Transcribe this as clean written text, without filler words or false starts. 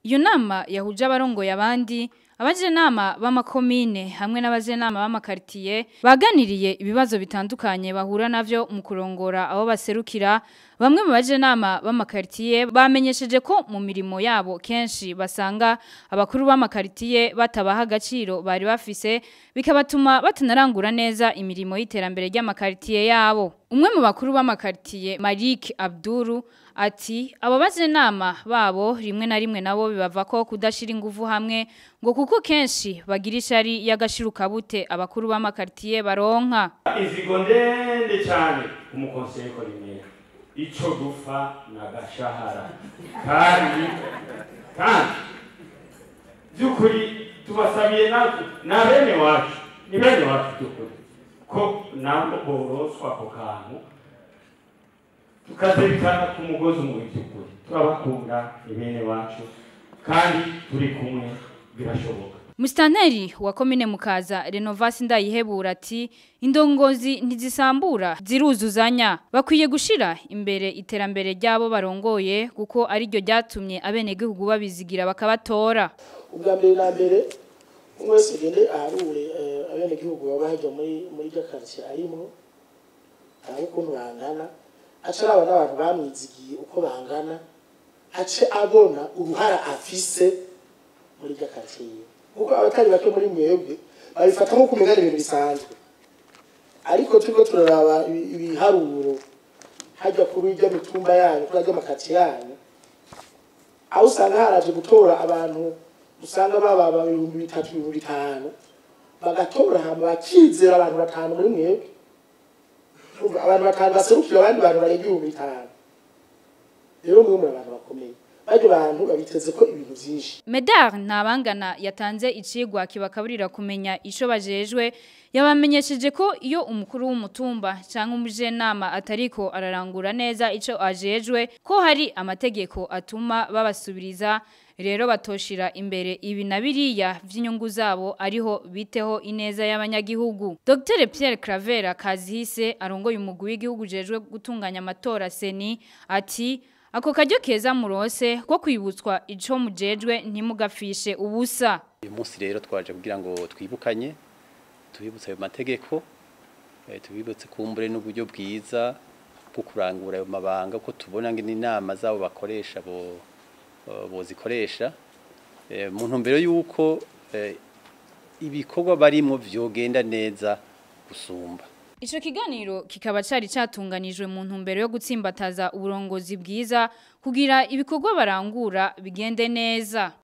Iyo nama yahuje abarongoye abandi abajenama b'amakomine hamwe n'abajenama b'amakartier baganiriye ibibazo bitandukanye bahura navyo mu kurongora abo baserukira. Bamwe mu bajenama b'amakartier bamenyesheje ko mu mirimo yabo kenshi basanga abakuru b'amakartier batabaha agaciro bari bafise bikabatuma batanarangura neza imirimo y'iterambere ry'amakartier yabo. Umwe mu bakuru b'amakartier Malik Abduru ati abo bajenama babo rimwe na rimwe nabo bibava ko kudashira ingufu hamwe ngo kuko kenshi bagira ishari y'agashiruka bute abakuru b'amakartier baronka. Izigo ndende cyane umukonseye ko rimera ico dufa nagashahara kandi byukuri tubasabiye na bene wacu ni bene wacu byukuri ko nabo boroswa ko kantu tukazirikana ku mugozi umwe byukuri turabakunda ni bene wacu kandi turi kumwe birashoboka. Mustanteri wa komine Mukaza Renovasi Ndayihebura ati Indongozi ntizisambura ziruzuzanya bakwiye gushira imbere iterambere ryabo barongoye kuko ari ryo ryatumye abenegihugu babizigira bakabatora. Ubwa mbere na mbere umwese gende aharure abenegihugu babaje muri quartier arimo aho kuntu bangana aca araba n'abantu bamwizigiye uko bangana ace abona uruhara afise muri quartier kuko abatari bake muri mwebwe babifata nko kumenya ibintu bisanzwe ariko turiko turaraba ibiharuro hajya kuri iryo mitumba yanyu kuri iryo makati yanyu aho usanga haraje gutora abantu usanga baba 3,500 bagatora hama bakizera abantu 5 muri mwebwe abantu 5 baserukira abandi bantu barenga 5,000 rero mwe muri abantu bakomeye baje bantu babiteze ko ibintu byinshi. Medar ntabangana yatanze icigwa kibakaburira kumenya ico bajejwe yabamenyesheje ko iyo umukuru w'umutumba cyangwa umujenama atariko ararangura neza ico ajejwe ko hari amategeko atuma babasubiriza rero batoshira imbere ibi nabiriya vy'inyungu zabo ariho biteho ineza y'abanyagihugu. Dr Pierre Cravera Kazihise arongoye umugwi w'igihugu jejwe gutunganya amatora seni ati ako kajyo keza murose ko kwibutswa ico mujejwe ntimugafishe ubusa. Uyu munsi rero twaje kugira ngo twibukanye tubibutse ayo mategeko tubibutse kumbure n'uburyo bwiza bwo kurangura ayo mabanga ko tubona ngo inama zabo bakoresha bozikoresha mu ntumbero yuko ibikorwa barimo vyogenda neza gusumba. Ico kiganiro kikaba cari catunganijwe mu ntumbero yo gutsimbataza uburongozi bwiza kugira ibikorwa barangura bigende neza.